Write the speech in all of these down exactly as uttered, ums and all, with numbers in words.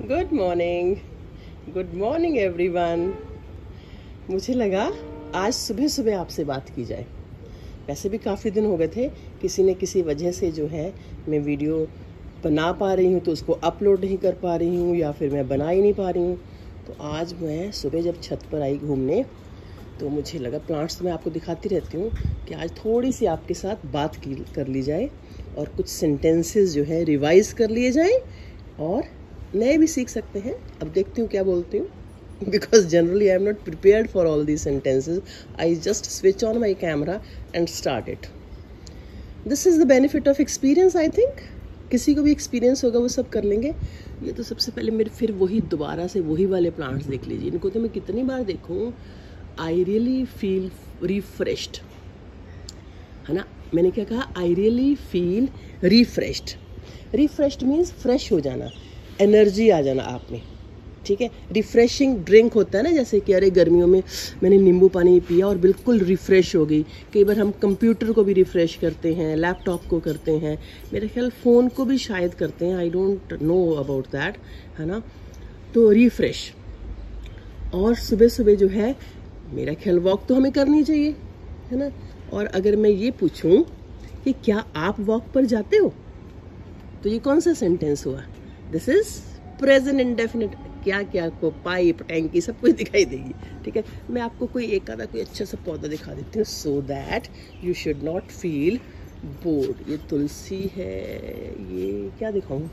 Good morning, good morning everyone. मुझे लगा आज सुबह सुबह आपसे बात की जाए। वैसे भी काफ़ी दिन हो गए थे, किसी न किसी वजह से जो है मैं वीडियो बना पा रही हूँ तो उसको अपलोड नहीं कर पा रही हूँ, या फिर मैं बना ही नहीं पा रही हूँ। तो आज मैं सुबह जब छत पर आई घूमने तो मुझे लगा, प्लांट्स तो मैं आपको दिखाती रहती हूँ, कि आज थोड़ी सी आपके साथ बात की कर ली जाए और कुछ सेंटेंसेस जो है रिवाइज कर लिए जाए और नए भी सीख सकते हैं। अब देखती हूँ क्या बोलती हूँ, because generally I am not prepared for all these sentences. I just switch on my camera and start it. This is the benefit of experience, I think. किसी को भी एक्सपीरियंस होगा वो सब कर लेंगे। ये तो सबसे पहले मेरे फिर वही दोबारा से वही वाले प्लांट्स देख लीजिए, इनको तो मैं कितनी बार देखूँ। आई रियली फील रिफ्रेश्ड, है ना। मैंने क्या कहा? I really feel refreshed. Refreshed means fresh हो जाना, एनर्जी आ जाना आप में, ठीक है। रिफ्रेशिंग ड्रिंक होता है ना, जैसे कि अरे गर्मियों में मैंने नींबू पानी पिया और बिल्कुल रिफ़्रेश हो गई। कई बार हम कंप्यूटर को भी रिफ़्रेश करते हैं, लैपटॉप को करते हैं, मेरे ख्याल फ़ोन को भी शायद करते हैं, I don't know about that, है ना। तो रिफ़्रेश। और सुबह सुबह जो है मेरा ख्याल वॉक तो हमें करनी चाहिए, है ना। और अगर मैं ये पूछूं कि क्या आप वॉक पर जाते हो, तो ये कौन सा सेंटेंस हुआ? This is present indefinite. क्या क्या आपको पाइप, टैंकी सब कुछ दिखाई देगी, ठीक है। मैं आपको कोई एक आधा कोई अच्छा सा पौधा दिखा देती हूँ, so that you should not feel bored. ये तुलसी है, ये क्या दिखाऊं?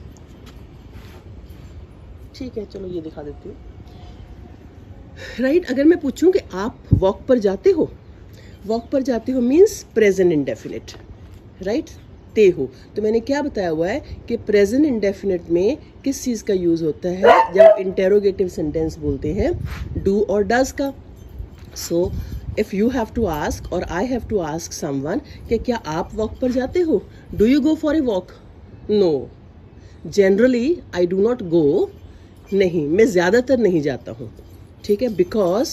ठीक है, चलो ये दिखा देती हूँ। Right right? अगर मैं पूछूं कि आप वॉक पर जाते हो, वॉक पर जाते हो मीन्स प्रेजेंट इंडेफिनिट, राइट, ते हो। तो मैंने क्या बताया हुआ है कि प्रेजेंट इंडेफिनिट में किस चीज़ का यूज़ होता है जब इंटेरोगेटिव सेंटेंस बोलते हैं? डू और डज का। So if you have to ask और I have to ask someone कि क्या आप वॉक पर जाते हो? Do you go for a walk? No, generally I do not go. नहीं, मैं ज़्यादातर नहीं जाता हूँ, ठीक है, because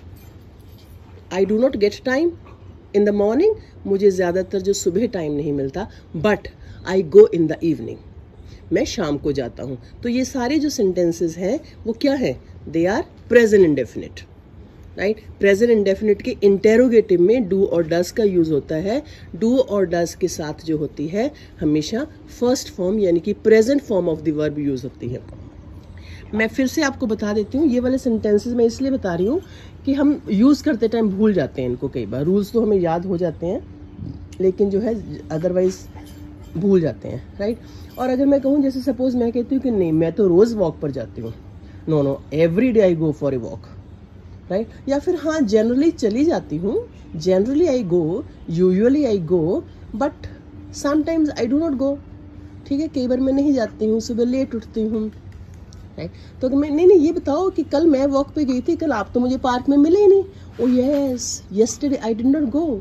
I do not get time in the morning. मुझे ज़्यादातर जो सुबह टाइम नहीं मिलता, but I go in the evening. मैं शाम को जाता हूँ। तो ये सारे जो सेंटेंसेस हैं वो क्या है? They are present indefinite, right. Present indefinite के इंटेरोगेटिव में डू और डज का यूज़ होता है। डू और डज के साथ जो होती है हमेशा फर्स्ट फॉर्म यानी कि present form of the verb use होती है। मैं फिर से आपको बता देती हूँ, ये वाले सेंटेंसेस मैं इसलिए बता रही हूँ कि हम यूज़ करते टाइम भूल जाते हैं इनको। कई बार रूल्स तो हमें याद हो जाते हैं, लेकिन जो है अदरवाइज भूल जाते हैं, राइट। और अगर मैं कहूँ, जैसे सपोज मैं कहती हूँ कि नहीं मैं तो रोज़ वॉक पर जाती हूँ, no no, every day I go for a walk, right. या फिर हाँ, जनरली चली जाती हूँ, generally I go, usually I go, but sometimes I do not go, ठीक है। कई बार मैं नहीं जाती हूँ, सुबह लेट उठती हूँ, राइट। तो मैं नहीं नहीं ये बताओ कि कल मैं वॉक पे गई थी, कल आप तो मुझे पार्क में मिले ही नहीं। Oh yes, yesterday I did not go,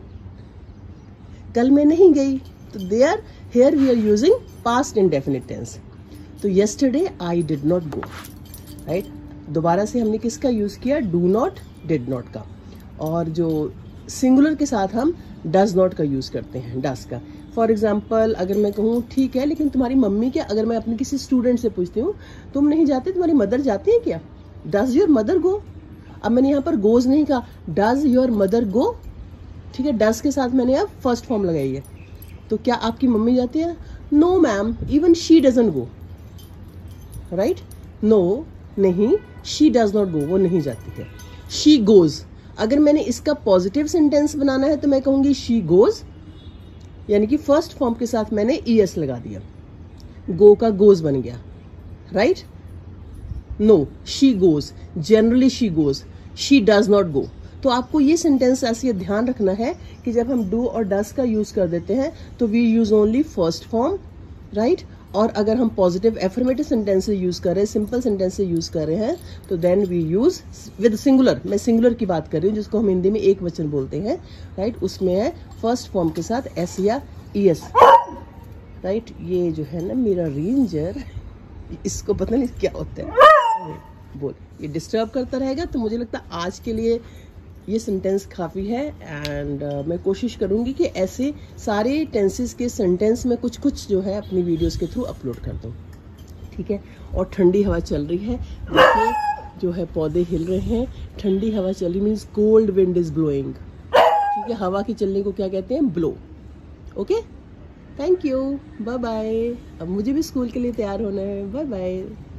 कल मैं नहीं गई। तो they are here we are using past indefinite tense. तो yesterday I did not go, right. दोबारा से हमने किसका यूज किया? डू नॉट, डिड नॉट का। और जो सिंगुलर के साथ हम डज नॉट का यूज करते हैं, डज का। फॉर एग्जाम्पल अगर मैं कहूँ ठीक है लेकिन तुम्हारी मम्मी क्या, अगर मैं अपने किसी स्टूडेंट से पूछती हूँ तुम नहीं जाते, तुम्हारी मदर जाती है क्या? Does your mother go? अब मैंने यहाँ पर गोज नहीं कहा, डज योर मदर गो, ठीक है। डज के साथ मैंने अब फर्स्ट फॉर्म लगाई है। तो क्या आपकी मम्मी जाती है? No ma'am, even she doesn't go, right. No, नहीं, शी डज नॉट गो, वो नहीं जाती है। She goes. अगर मैंने इसका पॉजिटिव सेंटेंस बनाना है तो मैं कहूँगी शी गोज, यानी कि फर्स्ट फॉर्म के साथ मैंने ई एस लगा दिया, गो का गोज बन गया, right. No, she goes, generally she goes, she does not go. तो आपको ये सेंटेंस ऐसे ध्यान रखना है कि जब हम डू और डज का यूज कर देते हैं तो we use only first form, right. और अगर हम पॉजिटिव एफर्मेटिव सेंटेंस से यूज कर रहे हैं, सिंपल सेंटेंस से यूज कर रहे हैं, तो then we use with singular. मैं सिंगुलर की बात कर रही हूँ, जिसको हम हिंदी में एक वचन बोलते हैं, राइट। उसमें है फर्स्ट फॉर्म के साथ एस या ई एस, राइट। ये जो है ना मेरा रेंजर, इसको पता नहीं क्या होता है, बोल, ये डिस्टर्ब करता रहेगा। तो मुझे लगता है आज के लिए ये सेंटेंस काफ़ी है। एंड uh, मैं कोशिश करूँगी कि ऐसे सारे टेंसेस के सेंटेंस में कुछ कुछ जो है अपनी वीडियोस के थ्रू अपलोड कर दूँ। ठीक है। और ठंडी हवा चल रही है, देखिए जो है पौधे हिल रहे हैं, ठंडी हवा चल रही means cold wind is blowing, ठीक है। हवा की चलने को क्या कहते हैं? Blow. Okay, thank you, bye bye. अब मुझे भी स्कूल के लिए तैयार होना है, बाय बाय।